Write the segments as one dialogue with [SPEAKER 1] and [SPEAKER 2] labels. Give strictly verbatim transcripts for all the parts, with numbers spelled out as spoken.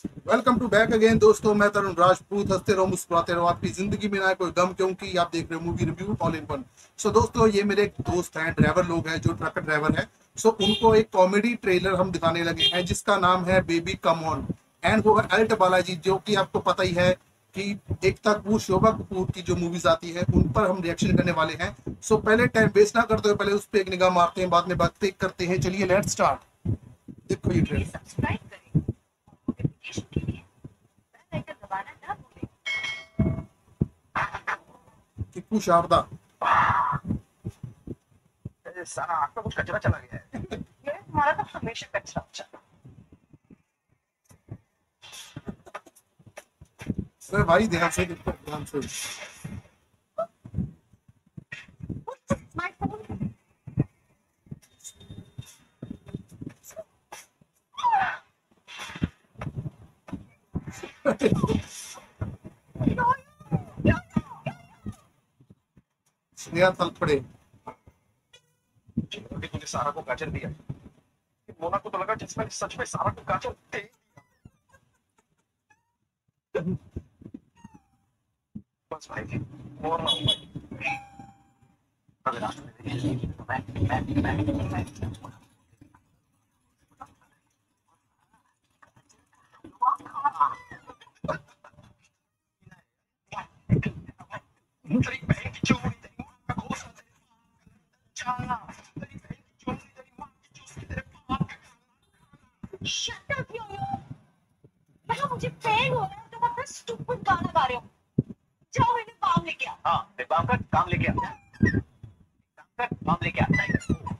[SPEAKER 1] Welcome to back again दोस्तों, मैं तरुण राजपूत। हंसते रहो मुस्कुराते रहो, आपकी जिंदगी में ना आए कोई गम, क्योंकि आप देख रहे हो movie review all in one. So दोस्तों, ये मेरे एक दोस्त हैं, ड्राइवर लोग हैं, जो ट्रक ड्राइवर है। सो उनको एक कॉमेडी ट्रेलर हम दिखाने लगे हैं जिसका नाम है बेबी कम ऑन। एंड वो है अल्ट बालाजी, जो कि आपको पता ही है कि एकता कपूर, शोभा कपूर की जो मूवीज आती है उन पर हम रिएक्शन करने वाले हैं। सो पहले टाइम वेस्ट ना करते हुए पहले उस पर एक निगाह मारते हैं, बाद में बातें करते हैं। चलिए लेट्स स्टार्ट। देखो ये ट्रेलर।
[SPEAKER 2] सब्सक्राइब करें नोटिफिकेशन के लिए बेल आइकन दबाना ना भूलें।
[SPEAKER 1] टिप्पू शारदा।
[SPEAKER 3] अरे साला आँख में कुछ कचरा चला गया है।
[SPEAKER 2] ये तुम्हारा तो हमेशा कचरा अच्छा।
[SPEAKER 1] अरे भाई ध्यान से देखो, ध्यान से।
[SPEAKER 2] My phone.
[SPEAKER 1] स्नेहा तलपड़े।
[SPEAKER 3] अभी तूने सारा को गाजर दिया। मोना को तो लगा जिस मैंने सच में सारा को गाजर दे दिया। बस भाई और ना हो भाई। अगर रात में देखें तो मैं मैं मैं मैं तेरी बहन की चोरी तेरी माँ का घोंसला तेरी जाना तेरी बहन की चोरी तेरी माँ की चोरी तेरे बाप का।
[SPEAKER 2] शट अप योयो। मतलब मुझे पेन हो रहा है, तुम अपना स्टूपिड गाना गा रहे हो। जाओ इन्हें काम लेके आओ।
[SPEAKER 3] हाँ मेरे बाप का काम लेके आ काम का काम लेके आ टाइगर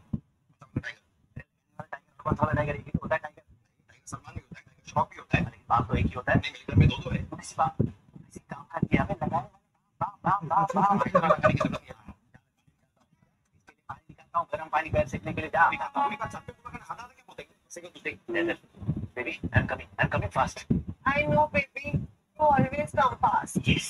[SPEAKER 3] कौन सा वाला टाइगर एक ही होता है। टाइगर टाइगर सलमान भी होता है, टाइगर श्रॉफ भी होता है। अरे बाप तो एक ही होता है। नहीं मेरे घर में दो दो है। किसी बाप किसी काम का किया हमें लगाए बाप बाप बाप बाप लगाने की जरूरत नहीं है। पानी निकालता हूँ, गर्म पानी पैर सेकने के लिए जा निकालता हूँ। निकाल सकते हो, हटा देंगे बोलेंगे second to take baby I am coming I am coming fast.
[SPEAKER 2] I know baby, you always come fast.
[SPEAKER 3] Yes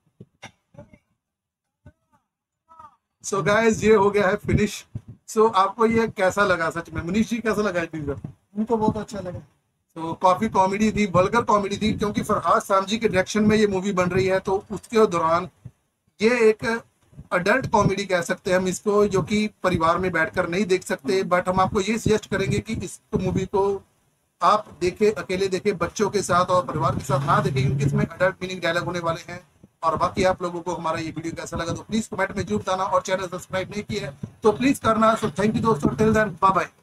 [SPEAKER 1] so guys, ये हो गया है फिनिश। सो आपको ये कैसा लगा? सच में मनीष जी, कैसा लगा टीजर?
[SPEAKER 4] उनको बहुत अच्छा लगा।
[SPEAKER 1] तो काफी कॉमेडी थी, वल्गर कॉमेडी थी, क्योंकि फरहाद सामजी के डायरेक्शन में ये मूवी बन रही है। तो उसके दौरान ये एक अडल्ट कॉमेडी कह सकते हैं हम इसको, जो कि परिवार में बैठकर नहीं देख सकते। बट हम आपको ये सजेस्ट करेंगे कि इस मूवी को आप देखें, अकेले देखें, बच्चों के साथ और परिवार के साथ ना देखें, क्योंकि इसमें अडल्ट मीनिंग डायलॉग होने वाले हैं। और बाकी आप लोगों को हमारा ये वीडियो कैसा लगा तो प्लीज कमेंट में जरूर बताना, और चैनल सब्सक्राइब नहीं किया है तो प्लीज करना। सो थैंक यू दोस्तों, टिल देन बाय बाय।